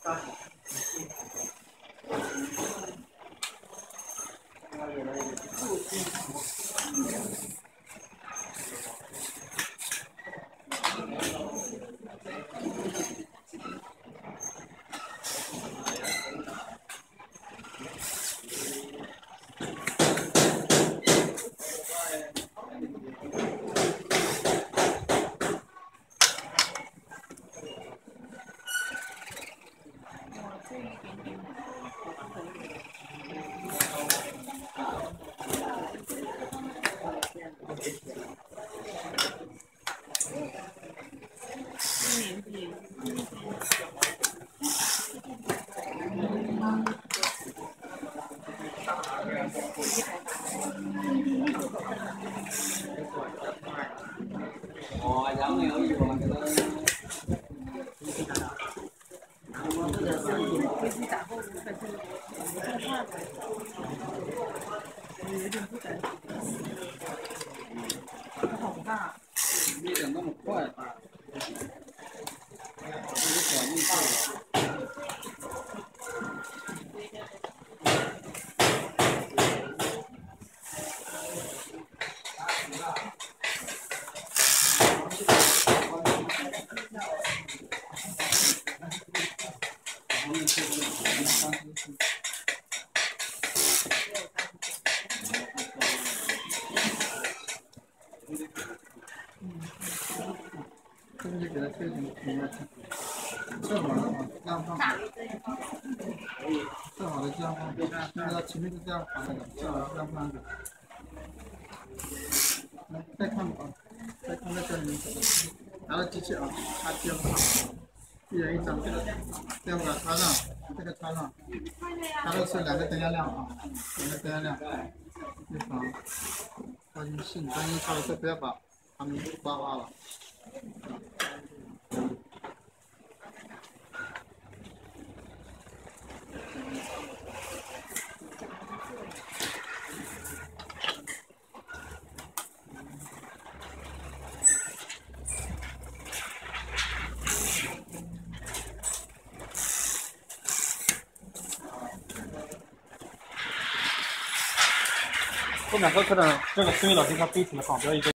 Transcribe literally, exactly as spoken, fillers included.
哦，然后有一个那个。 有点不敢。好大。 没想那么快啊！这个小命大。 这个就给它推成平了，正好的啊，这样放好，正好的这样放，因为它前面是这样放的，正好这样放的。来，再看吧啊，再看在这里面，拿到机器啊，插这样放，一人一张，这个这样把它插上，这个插上，插的是两个灯压亮啊，两个灯压亮，预防担心担心插的时候不要把它们刮花了。 后面和课的这个思维老师他背起来放，不要一个。